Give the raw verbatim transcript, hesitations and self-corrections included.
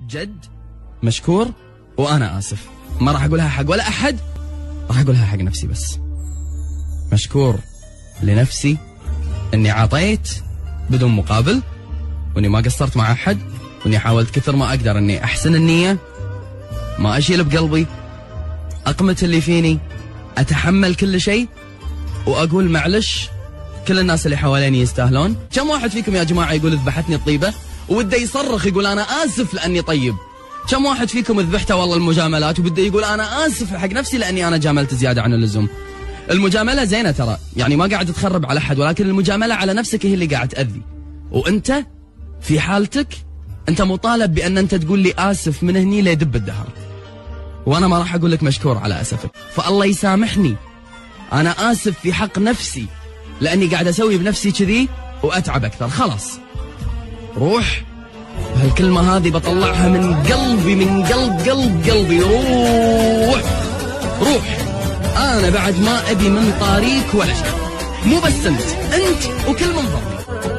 جد مشكور وأنا آسف. ما راح أقولها حق ولا أحد، راح أقولها حق نفسي بس. مشكور لنفسي أني عطيت بدون مقابل، وأني ما قصرت مع أحد، وأني حاولت كثر ما أقدر أني أحسن النية، ما أشيل بقلبي، أقمت اللي فيني، أتحمل كل شيء، وأقول معلش كل الناس اللي حواليني يستاهلون. كم واحد فيكم يا جماعة يقول ذبحتني الطيبة وبده يصرخ يقول أنا آسف لأني طيب؟ كم واحد فيكم ذبحته والله المجاملات وبده يقول أنا آسف حق نفسي لأني أنا جاملت زيادة عن اللزوم؟ المجاملة زينة ترى، يعني ما قاعد تخرب على أحد، ولكن المجاملة على نفسك هي اللي قاعد تأذي. وأنت في حالتك أنت مطالب بأن أنت تقول لي آسف من هني ليدب الدهر، وأنا ما راح أقول لك مشكور على أسفك. فالله يسامحني، أنا آسف في حق نفسي لأني قاعد أسوي بنفسي كذي وأتعب أكثر. خلاص روح، هالكلمة هذه بطلعها من قلبي، من قلب قلب قلبي. روح روح، أنا بعد ما أبي من طاريك ولا شيء، مو بس أنت، أنت وكل من ضربي.